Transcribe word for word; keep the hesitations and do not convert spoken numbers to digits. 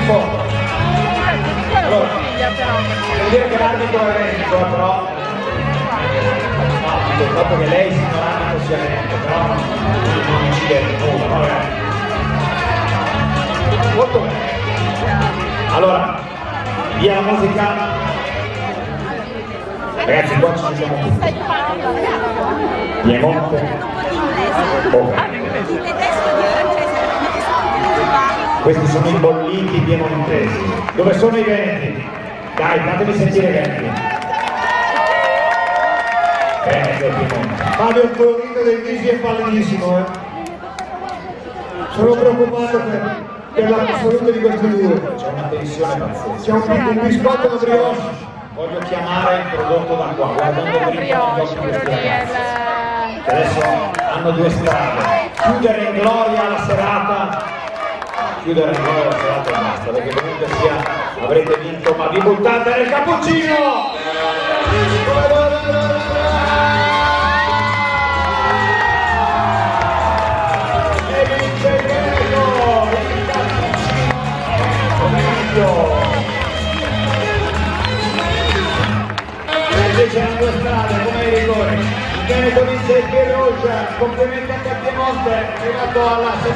foto. Allora, devo dire che l'arbitro è lento, però no, dopo che lei signor arbitro sia lento, però non, non incide nulla, vabbè. Molto bene. Allora, via la musica. Ragazzi, qua ci siamo tutti. Piemonte. Oh. Questi sono i bolliti piemontesi. Dove sono i veneti? Dai, fatemi sentire i veneti. Veneto e Piemonte. Fabio, il colorito dei visi è pallidissimo, eh. Sono preoccupato per, per la salute di questi due. C'è una tensione pazzesca. C'è un, un biscotto da brioche. Voglio chiamare il prodotto da qua, guardando dritto negli occhi questi ragazzi. Che adesso hanno due strade. Chiudere in gloria la serata, chiudere in gloria la serata e basta, perché comunque sia avrete vinto, ma vi buttate nel cappuccino! E vince il Veneto, il cappuccino! Invece hanno due strade come i rigori. Il Veneto vince il Pierruggia, complimenti anche a Piemonte, arrivato alla